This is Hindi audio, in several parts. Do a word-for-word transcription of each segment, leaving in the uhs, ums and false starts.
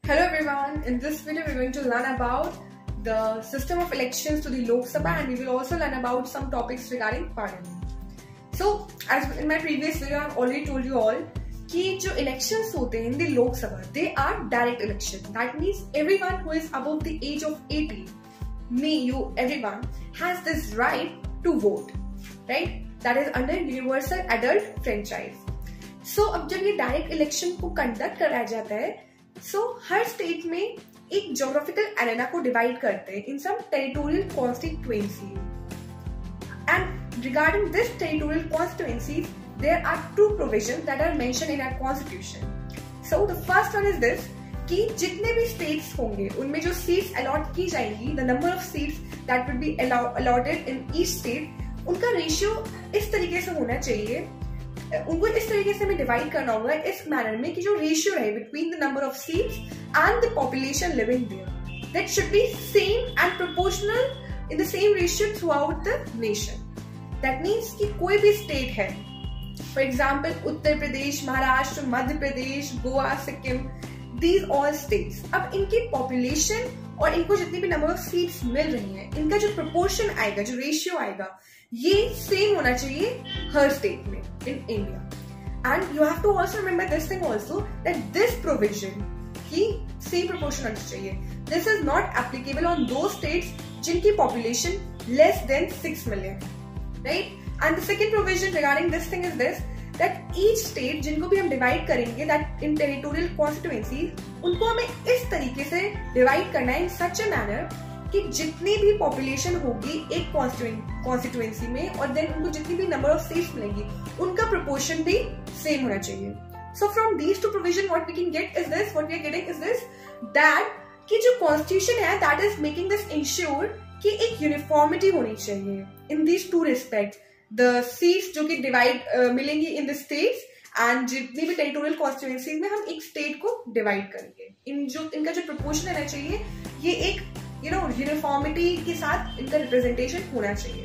Hello everyone, in this video we are going to learn about the system of elections to the Lok Sabha and we will also learn about some topics regarding parliament. So as in my previous video I have already told you all कि जो elections होते हैं in the Lok Sabha, they are direct election. That means everyone who is above the age of eighteen, me, you, everyone has this right to vote, right? That is under universal adult franchise. So अब जब ये direct election को conduct कराया जाता है, so हर state में एक geographical arena को divide करते हैं in some territorial constituency. And regarding this territorial constituencies, there are two provisions that are mentioned in our constitution. So the first one is this कि जितने भी states होंगे उनमें जो seats allot की जाएंगी, the number of seats that would be allotted in each state, उनका ratio इस तरीके से होना चाहिए, उनको इस तरीके से हमें डिवाइड करना होगा इस मैनर में कि जो रेशियो है between the number of seats and the population living there that should be same and proportional in the same ratio throughout the nation. That means कि कोई भी स्टेट है, for example Uttar Pradesh, Maharashtra, Madhya Pradesh, Goa, Sikkim, these all states, अब इनकी पॉपुलेशन और इनको जितनी भी नंबर ऑफ सीट्स मिल रही हैं, इनका जो प्रोपोर्शन आएगा, जो रेशियो आएगा, ये सेम होना चाहिए हर स्टेट में in India. And you have to also remember this thing also that this provision की same proportion होना चाहिए. This is not applicable on those states जिनकी population less than six million, right? And the second provision regarding this thing is this that each state जिनको भी हम divide करेंगे that in territorial constituencies उनको हमें इस तरीके से divide करना है in such a manner कि जितनी भी पॉपुलेशन होगी एक कॉन्स्टिट्यूएंसी में और देन उनको जितनी भी नंबर ऑफ सीट्स मिलेंगी उनका प्रोपोर्शन भी सेम होना चाहिए. So from these two provision what we can get is this what we are getting is this that कि जो कॉन्स्टिट्यूशन है that is making this ensure कि एक यूनिफॉर्मिटी होनी चाहिए in these two respect. The seats जो कि डिवाइड uh, मिलेंगी इन द स्टेट्स एंड जितनी भी टेरिटोरियल कॉन्स्टिट्यूएंसी में हम एक स्टेट को डिवाइड करेंगे. इन जो इनका जो प्रोपोर्शन रहना चाहिए ये एक यू नो यूनिफॉर्मिटी के साथ इनका रिप्रेजेंटेशन होना चाहिए.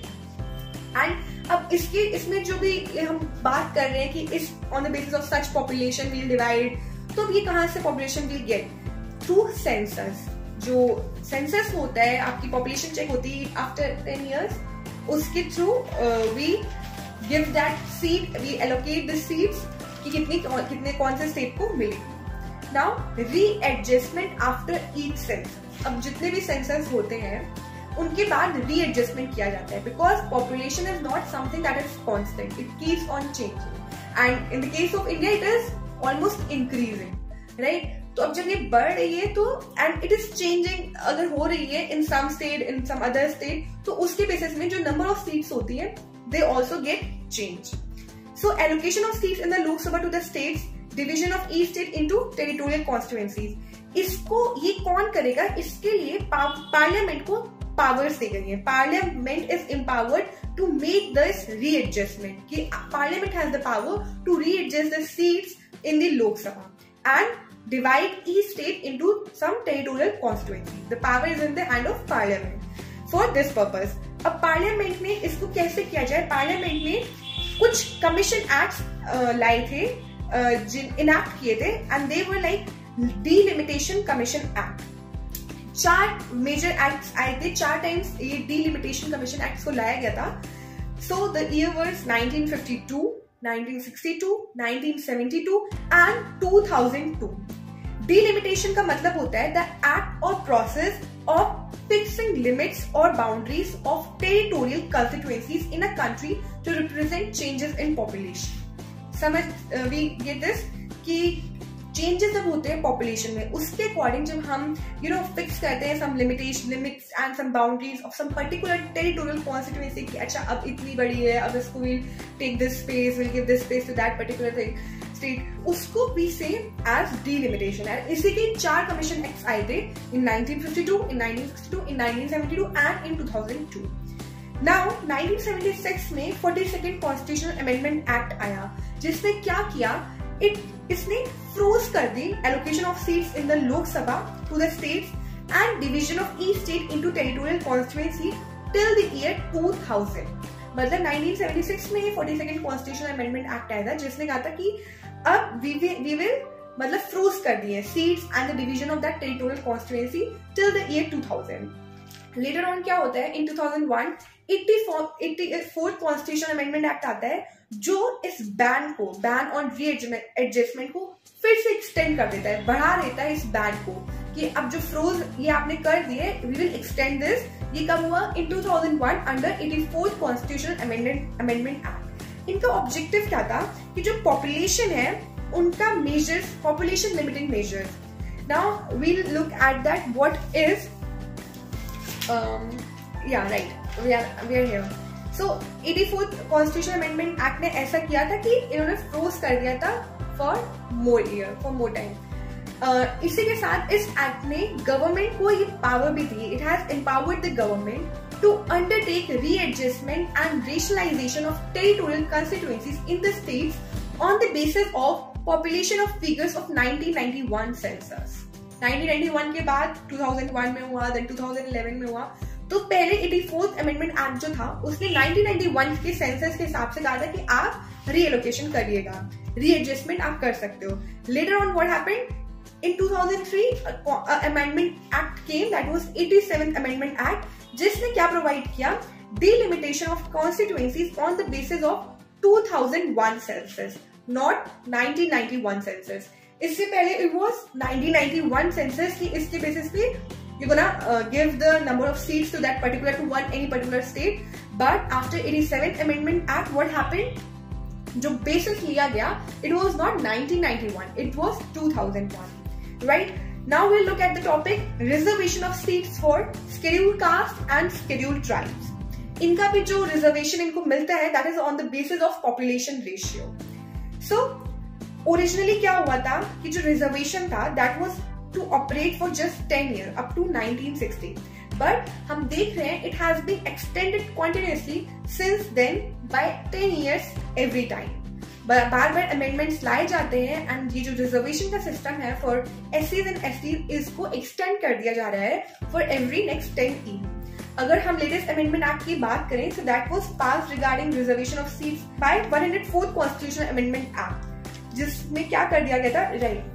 एंड अब इसके इसमें जो भी हम बात कर रहे हैं कि इस on the basis of such population will divide, तो ये कहाँ से population will get? Through census. जो सेंसस होता है, आपकी पॉपुलेशन चेक होती है आफ्टर टेन इयर्स, उसके थ्रू we give that seat, we allocate the seats कि कितनी कितने कौन से स्टेट को मिलेगी. Now readjustment after each census. अब जितने भी सेंसस होते हैं उनके बाद रीएडजस्टमेंट किया जाता है because population is not something that is constant, it keeps on changing and in the case of India it is almost increasing, right? तो अब जब ये बढ़ रही है तो एंड इट इज चेंजिंग, अगर हो रही है in some state in some other state, तो उसके बेसिस में जो नंबर ऑफ सीट्स होती है they also get change. So allocation of seats in the Lok Sabha to the states, division of each state into territorial constituencies. इसको ये कौन करेगा? इसके लिए पार्लियामेंट को पावर्स दी गई है. Parliament is empowered to make this readjustment कि parliament has the power to readjust the seats in the Lok Sabha and divide each state into some territorial constituency. The power is in the hand of parliament for this purpose. अब पार्लियामेंट ने इसको कैसे किया जाए? पार्लियामेंट ने कुछ कमीशन एक्ट लाए थे, जिन इनैक्ट किए थे and they were like delimitation commission act. चार मेजर एक्ट्स आए थे, चार टाइम्स ये डिलिमिटेशन कमीशन एक्ट को लाया गया था. So the year was nineteen fifty two, nineteen sixty two, nineteen seventy two and two thousand two. Delimitation का मतलब होता है द एक्ट और प्रोसेस ऑफ फिक्सिंग लिमिट्स और boundaries of territorial constituencies in a country to represent changes in population. समझ वी गेट दिस कि चेंजेस जब होते हैं पॉपुलेशन में उसके अकॉर्डिंग जब हम यू नो फिक्स करते हैं some limitation limits and some boundaries of some particular territorial constituency कि अच्छा अब इतनी बड़ी है, अब इसको will take this space, will give this space to that particular thing state, उसको भी से एज डिलिमिटेशन. एंड इसी के चार कमीशन एक्ट्स आए थे in nineteen fifty two, in nineteen sixty two, in nineteen seventy two and in two thousand two. Now nineteen seventy six में forty second constitutional amendment act आया जिसने क्या किया, इट इसने फ्रोज कर दी allocation of seats in the Lok Sabha to the states and division of each state into territorial constituency till the year two thousand. मतलब नाइनटीन सेवेंटी सिक्स में forty second constitutional amendment act आया था जिसने कहा था कि अब वी विल मतलब फ्रोज कर दिए seats and the division of that territorial constituency till the year two thousand. Later on क्या होता है, इन टू थाउजेंड वन चौरासी कॉन्स्टिट्यूशन अमेंडमेंट एक्ट आता है जो इस बैन को, बैन ऑन री एडजस्टमेंट को फिर से एक्सटेंड कर देता है, बढ़ा देता है इस बैन को कि अब जो फ्रोज ये आपने कर दिए, वी विल एक्सटेंड दिस। ये कब हुआ, in two thousand one under चौरासी कॉन्स्टिट्यूशनल अमेंडमेंट अमेंडमेंट एक्ट। इनका ऑब्जेक्टिव क्या था कि जो पॉपुलेशन है उनका measures, population limiting measures. Now will look at that what is या right we are we are here. So चौरासी कॉन्स्टिट्यूशन अमेंडमेंट एक्ट ने ऐसा किया था कि इन्होंने फ्रोज कर दिया था for more year, for more time. Uh, इसी के साथ इस एक्ट ने गवर्नमेंट को ये पावर भी दी, it has empowered the government to undertake readjustment and rationalisation of territorial constituencies in the states on the basis of population of figures of nineteen ninety one census. Nineteen ninety one के बाद टू थाउजेंड वन में हुआ, देन टू थाउजेंड इलेवन में हुआ। तो पहले चौरासी अमेंडमेंट एक्ट जो था उसने नाइनटीन नाइंटी वन के सेंसस के हिसाब से कहा था कि आप रीएलोकेशन करिएगा, रीएडजस्टमेंट आप कर सकते हो। Later on what happened, in two thousand three uh, uh, amendment act came, that was eighty-seventh amendment act, जिसने क्या प्रोवाइड किया, delimitation of constituencies on the basis of two thousand one census, not nineteen ninety-one census। इससे पहले it was nineteen ninety-one census कि इसके बेसिस पे you're gonna uh, give the number of seats to that particular, to one any particular state, but after eighty-seventh amendment act what happened, जो basis लिया गया it was not nineteen ninety-one, it was two thousand one। Right, now we'll look at the topic reservation of seats for scheduled caste and scheduled tribes। इनका भी जो reservation इनको मिलता है that is on the basis of population ratio। So originally क्या हुआ था कि जो reservation था that was to operate for just ten years up to nineteen sixty, but हम देख रहे हैं it has been extended continuously since then by ten years every time। बार बार अमेंडमेंट्स लाए जाते हैं एंड ये जो रिजर्वेशन का सिस्टम है फॉर एससीज एंड एसटीज इसको एक्सटेंड कर दिया जा रहा है for every next ten year. अगर हम लेटेस्ट अमेंडमेंट एक्ट की बात करें, so that was pass regarding reservation of seats by one hundred fourth constitutional amendment act, जिसमें क्या कर दिया गया था,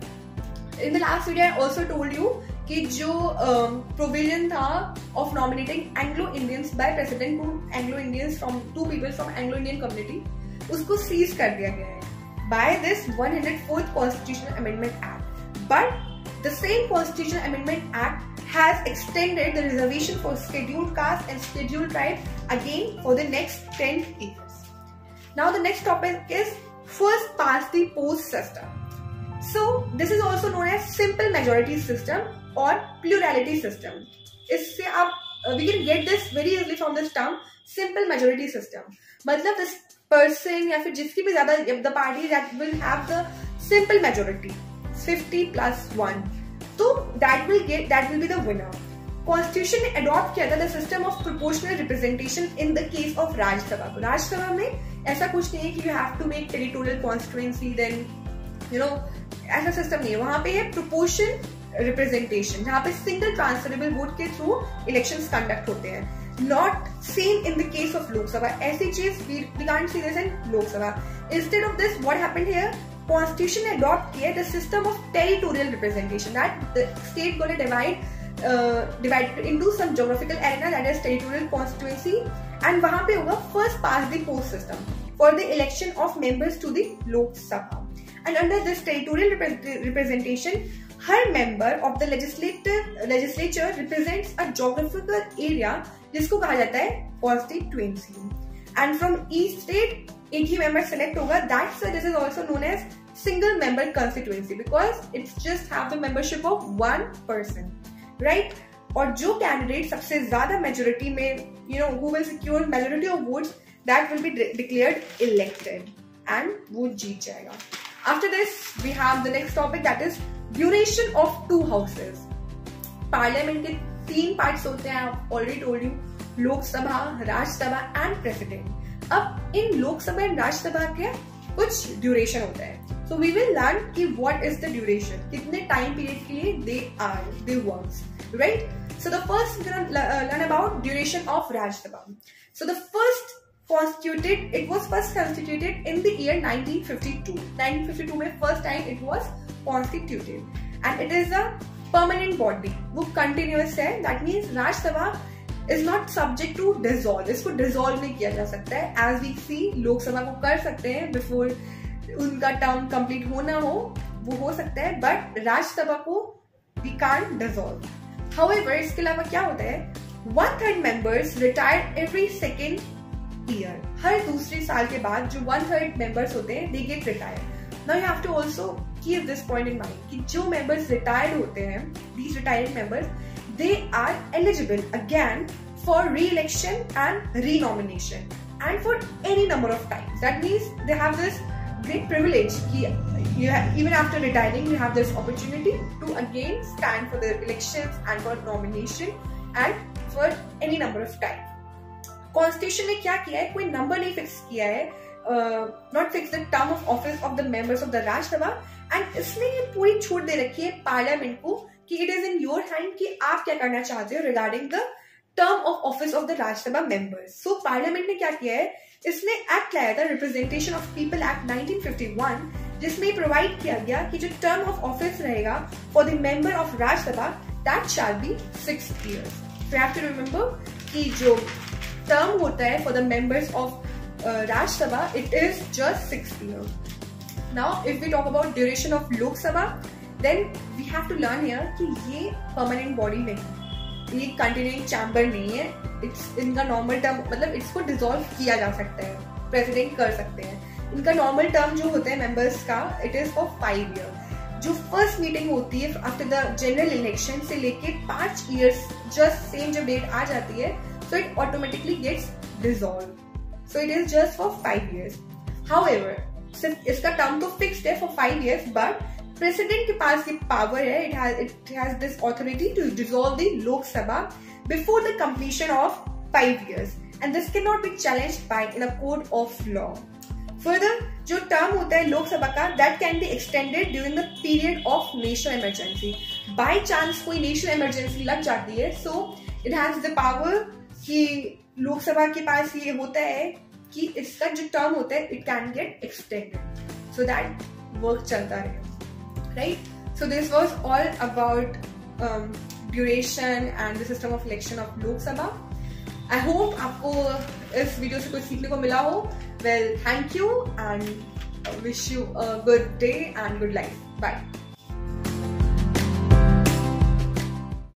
right in the last video I also told you कि जो प्रोविजन uh, था of nominating Anglo Indians by president to Anglo Indians from two people from Anglo Indian community, उसको सीज कर दिया गया है by this one hundred fourth constitutional amendment act. But the same constitutional amendment act has extended the reservation for scheduled caste and scheduled tribe again for the next ten years. Now the next topic is first past the post system. So this is also known as simple majority system और प्लूरलिटी सिस्टम। इससे आप we can get this very easily from this term simple majority system, मतलब दिस पर्सन या फिर जिसकी भी ज्यादा the party that will have the simple majority fifty plus one, तो that will get that will be the winner. Constitution ने अडॉप्ट किया था the system of proportional representation in the case of Rajya Sabha. तो राज्यसभा में ऐसा कुछ नहीं है कि you have to make territorial constituency then you know, ऐसा सिस्टम नहीं है। वहां पे है प्रोपोर्शन रिप्रेजेंटेशन जहां पे सिंगल ट्रांसफरेबल वोट के थ्रू इलेक्शंस कंडक्ट होते हैं, not same in the case of Lok Sabha। ऐसी चीज we, we can't see this in Lok Sabha। Instead of this, what happened here? Constitution ने adopt किया the system of territorial representation, that the state gonna divide uh, divide into some geographical area that is territorial constituency, and वहाँ पे होगा first past the post system for the election of members to the Lok Sabha। And under this territorial repre representation, her member of the legislative legislature represents a geographical area जिसको कहा जाता है constituency, and from each state एक ही member select होगा, that's why this is also known as single member constituency because it's just have the membership of one person, right? और जो candidate सबसे ज्यादा majority में you know who will secure majority of votes, that will be de declared elected and वो जीत जाएगा। After this we have the next topic, that is duration of two houses। Parliament के तीन पार्ट्स होते हैं, I already told you, Lok Sabha, Rajya Sabha and president. अब इन लोकसभा एंड राज्यसभा के कुछ ड्यूरेशन होता है, सो वी विल लर्न कि व्हाट इज द ड्यूरेशन, कितने टाइम पीरियड के लिए they are they works, right. So the first learn about duration of Rajya Sabha. So the first constituted, it was first constituted in the year nineteen fifty-two। nineteen fifty-two में first time it was constituted and it is a permanent body, वो कंटिन्यूअस है. That means Rajya Sabha is not subject to dissolve, इसको डिसॉल्व नहीं किया जा सकता है. एज वी सी लोकसभा को कर सकते हैं बिफोर उनका टर्म कंप्लीट होना हो, वो हो सकता है, बट राज्यसभा को वी कांट डिसॉल्व. हाउएवर इसके अलावा क्या होता है, one third members retire every second year. हर दूसरे साल के बाद जो वन थर्ड मेंबर्स होते हैं they get retire. Now you have to also keep this point in mind कि जो मेंबर्स रिटायर्ड होते हैं, these retired members, they are eligible again for re-election and re-nomination and for any number of times. That means they have this great privilege ki you have, even after retiring you have this opportunity to again stand for the elections and for nomination and for any number of time. Constitution ने क्या किया है, कोई number नहीं fix किया है, uh, not fix the term of office of the members of the Rajya Sabha, and इसने ये पूरी छूट दे रखी है पार्लियामेंट को कि it is in your hand कि आप क्या करना चाहते हो regarding the term of office of the Rajya Sabha members. So parliament ने क्या किया है, इसने एक्ट लाया था representation of people act nineteen fifty one, जिसमें प्रोवाइड किया गया कि जो टर्म ऑफ ऑफिस रहेगा for the member of Rajya Sabha that shall be six years. You have to remember कि जो टर्म होता है for the members of Rajya Sabha it is just six years. Now if we talk about duration of Lok Sabha, then we have to learn here कि ये permanent body नहीं, ये continuing chamber नहीं है. It's इनका normal term, मतलब इसको dissolve किया जा सकता है, president कर सकते हैं. इनका normal term जो होता है members का it is for five years. जो first meeting होती है after the general election से लेके पांच years just same जब date आ जाती है, so it automatically gets dissolved. So it is just for five years. However, सिर्फ इसका term तो fixed है for five years, but president के पास ये पावर है, it has it has this authority to dissolve the Lok Sabha before the completion of five years and this can not be challenged by in a court of law. Further जो टर्म होता है लोकसभा का that can be extended during the period of national emergency. By chance कोई नेशनल इमरजेंसी लग जाती है, so it has the power कि लोकसभा के पास ये होता है कि इसका जो टर्म होता है it can get extended so that work चलता रहे. Right? So this was all about um, duration and the system of election of Lok Sabha. I hope आपको इस वीडियो से कुछ सीखने को मिला हो. Well, thank you and wish you a good day and good life. Bye.